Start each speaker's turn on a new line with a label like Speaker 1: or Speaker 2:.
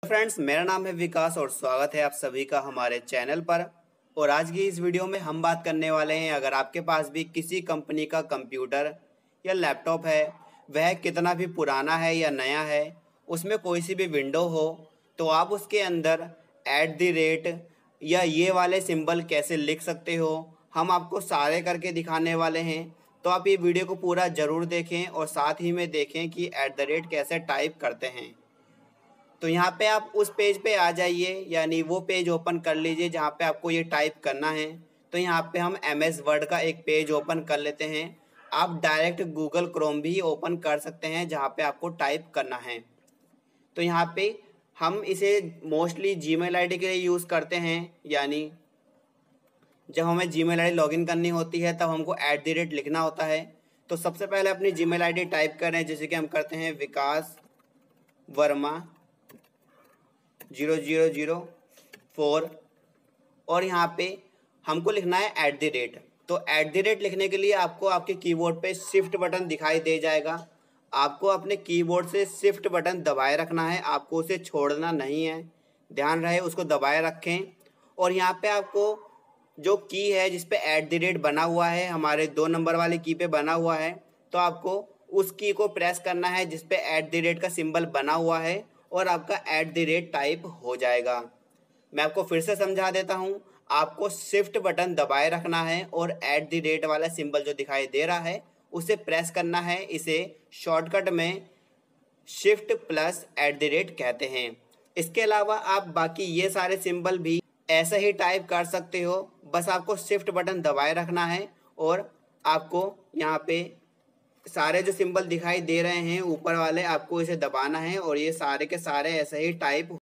Speaker 1: Friends, मेरा नाम है विकास और स्वागत है आप सभी का हमारे चैनल पर। और आज की इस वीडियो में हम बात करने वाले हैं, अगर आपके पास भी किसी कंपनी का कंप्यूटर या लैपटॉप है, वह कितना भी पुराना है या नया है, उसमें कोई सी भी विंडो हो, तो आप उसके अंदर @ या ये वाले सिंबल कैसे लिख सकते हो, हम आपको सारे करके दिखाने वाले हैं। तो आप ये वीडियो को पूरा ज़रूर देखें और साथ ही में देखें कि @ कैसे टाइप करते हैं। तो यहाँ पे आप उस पेज पे आ जाइए, यानी वो पेज ओपन कर लीजिए जहाँ पे आपको ये टाइप करना है। तो यहाँ पे हम MS वर्ड का एक पेज ओपन कर लेते हैं। आप डायरेक्ट गूगल क्रोम भी ओपन कर सकते हैं जहाँ पे आपको टाइप करना है। तो यहाँ पे हम इसे मोस्टली Gmail ID के लिए यूज़ करते हैं, यानी जब हमें Gmail ID लॉगिन करनी होती है तब हमको @ लिखना होता है। तो सबसे पहले अपनी Gmail ID टाइप करें, जैसे कि हम करते हैं विकास वर्मा 0004 और यहाँ पे हमको लिखना है @ तो @ लिखने के लिए आपको आपके कीबोर्ड पे शिफ्ट बटन दिखाई दे जाएगा। आपको अपने कीबोर्ड से शिफ्ट बटन दबाए रखना है, आपको उसे छोड़ना नहीं है, ध्यान रहे उसको दबाए रखें। और यहाँ पे आपको जो की है जिस पे @ बना हुआ है, हमारे 2 नंबर वाली की पे बना हुआ है, तो आपको उस की को प्रेस करना है जिस पे @ का सिंबल बना हुआ है और आपका @ टाइप हो जाएगा। मैं आपको फिर से समझा देता हूँ, आपको शिफ्ट बटन दबाए रखना है और @ वाला सिंबल जो दिखाई दे रहा है उसे प्रेस करना है। इसे शॉर्टकट में शिफ्ट प्लस @ कहते हैं। इसके अलावा आप बाकी ये सारे सिंबल भी ऐसे ही टाइप कर सकते हो, बस आपको शिफ्ट बटन दबाए रखना है और आपको यहाँ पे सारे जो सिंबल दिखाई दे रहे हैं ऊपर वाले, आपको इसे दबाना है और ये सारे के सारे ऐसे ही टाइप